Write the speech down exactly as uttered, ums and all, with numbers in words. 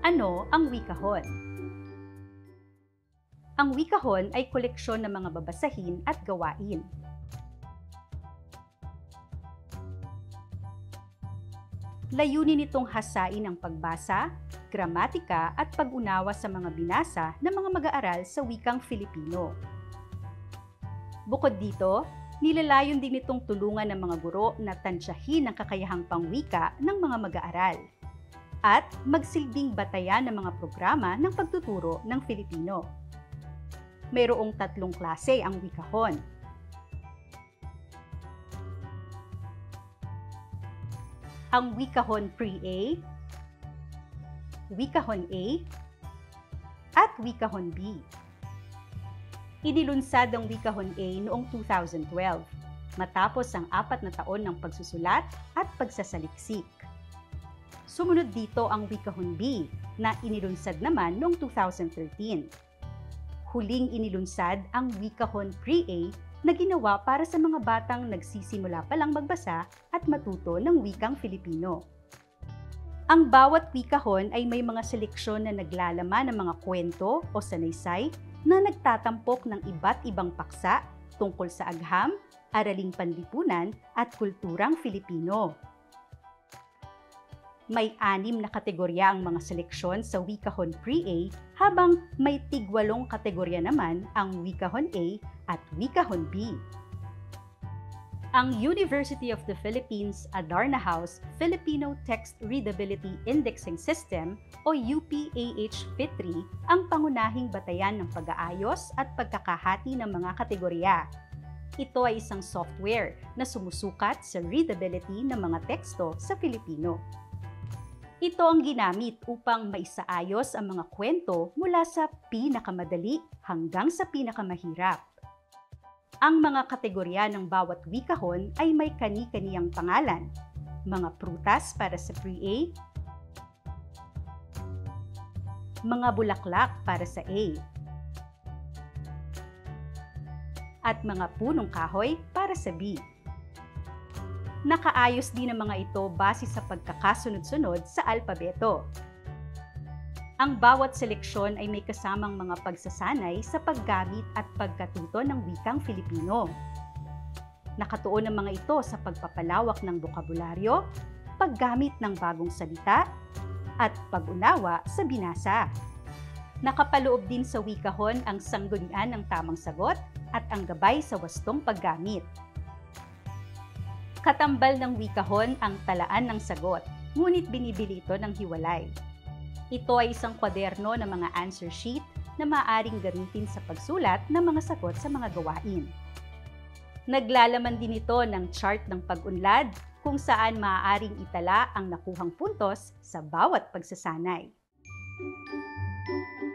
Ano ang wikahon? Ang wikahon ay koleksyon ng mga babasahin at gawain. Layunin nitong hasain ang pagbasa, gramatika at pag-unawa sa mga binasa ng mga mag-aaral sa wikang Filipino. Bukod dito, nilalayon din nitong tulungan ng mga guro na tansyahin ang kakayahang pangwika ng mga mag-aaral at magsilbing batayan ng mga programa ng pagtuturo ng Filipino. Mayroong tatlong klase ang wikahon. Ang wikahon Pre-A, wikahon A, at wikahon B. Inilunsad ang wikahon A noong two thousand twelve, matapos ang apat na taon ng pagsusulat at pagsasaliksik. Sumunod dito ang wikahon B na inilunsad naman noong two thousand thirteen. Huling inilunsad ang wikahon Pre-A na ginawa para sa mga batang nagsisimula pa lang magbasa at matuto ng wikang Filipino. Ang bawat wikahon ay may mga seleksyon na naglalaman ng mga kwento o sanaysay na nagtatampok ng iba't ibang paksa tungkol sa agham, araling panlipunan at kulturang Filipino. May anim na kategorya ang mga seleksyon sa wikahon Pre-A, habang may tigwalong kategorya naman ang wikahon A at wikahon B. Ang University of the Philippines Adarna House Filipino Text Readability Indexing System o U P A H F I T R I ang pangunahing batayan ng pag-aayos at pagkakahati ng mga kategorya. Ito ay isang software na sumusukat sa readability ng mga teksto sa Filipino. Ito ang ginamit upang maisaayos ang mga kwento mula sa pinakamadali hanggang sa pinakamahirap. Ang mga kategorya ng bawat wikahon ay may kani-kaniyang pangalan. Mga prutas para sa Pre-A, mga bulaklak para sa A, at mga punong kahoy para sa B. Nakaayos din ang mga ito base sa pagkakasunod-sunod sa alpabeto. Ang bawat seleksyon ay may kasamang mga pagsasanay sa paggamit at pagkatuto ng wikang Filipino. Nakatuon ang mga ito sa pagpapalawak ng bokabularyo, paggamit ng bagong salita, at pag-unawa sa binasa. Nakapaloob din sa wikahon ang sanggunian ng tamang sagot at ang gabay sa wastong paggamit. Katambal ng wikahon ang talaan ng sagot, ngunit binibili ito ng hiwalay. Ito ay isang kwaderno ng mga answer sheet na maaaring gamitin sa pagsulat ng mga sagot sa mga gawain. Naglalaman din ito ng chart ng pag-unlad kung saan maaaring itala ang nakuhang puntos sa bawat pagsasanay.